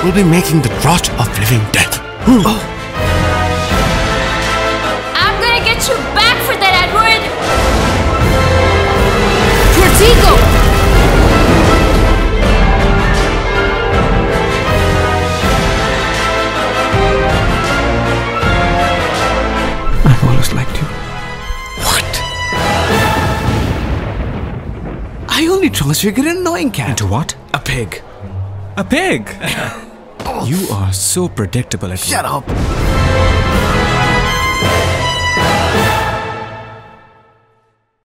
will be making the draught of living death. I'm gonna get you back for that, Edward! Vertigo! I've always liked you. What? I only transfigured an annoying cat. Into what? A pig. A pig! You are so predictable, Edward. Shut up.